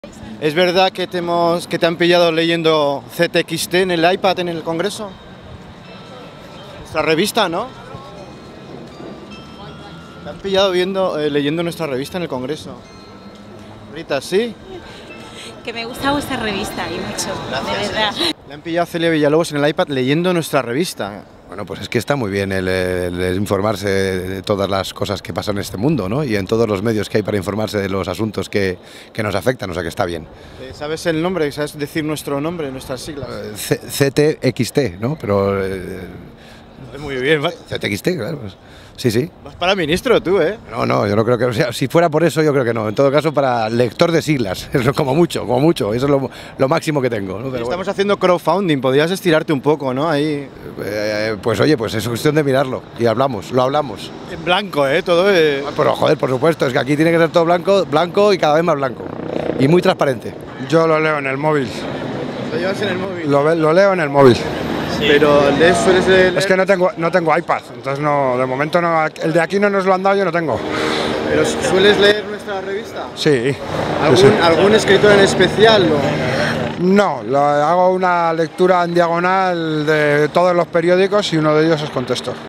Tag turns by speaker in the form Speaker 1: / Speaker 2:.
Speaker 1: ¿Es verdad que te han pillado leyendo CTXT en el iPad en el Congreso? Nuestra revista, ¿no? Te han pillado leyendo nuestra revista en el Congreso. Rita, ¿sí?
Speaker 2: Que me gusta vuestra revista y mucho,
Speaker 1: Gracias.
Speaker 2: de verdad.
Speaker 1: Le han pillado a Celia Villalobos en el iPad leyendo nuestra revista.
Speaker 3: Bueno, pues es que está muy bien el informarse de todas las cosas que pasan en este mundo, ¿no? Y en todos los medios que hay para informarse de los asuntos que nos afectan, o sea que está bien.
Speaker 1: ¿Sabes el nombre? ¿Sabes decir nuestro nombre, nuestras siglas?
Speaker 3: CTXT, ¿no? Pero...
Speaker 1: Muy bien,
Speaker 3: CTXT, claro. Pues, sí.
Speaker 1: Vas para ministro tú, ¿eh?
Speaker 3: No, yo no creo que... O sea, si fuera por eso, yo creo que no. En todo caso, para lector de siglas, como mucho. Eso es lo máximo que tengo, ¿no? Pero
Speaker 1: Estamos haciendo crowdfunding, podrías estirarte un poco, ¿no? Ahí...
Speaker 3: pues oye, pues es cuestión de mirarlo y lo hablamos.
Speaker 1: En blanco, ¿eh? Todo...
Speaker 3: Pero joder, por supuesto, es que aquí tiene que ser todo blanco y cada vez más blanco. Y muy transparente.
Speaker 4: Yo lo leo en el móvil.
Speaker 1: ¿Lo llevas en el móvil?
Speaker 4: Lo leo en el móvil.
Speaker 1: Sí. Pero sueles leer...
Speaker 4: Es que no tengo iPad, entonces no, de momento no. El de aquí no nos lo han dado, yo no tengo.
Speaker 1: ¿Pero sueles leer nuestra revista?
Speaker 4: Sí.
Speaker 1: ¿Algún escritor en especial? ¿O?
Speaker 4: No, hago una lectura en diagonal de todos los periódicos y uno de ellos es Contexto.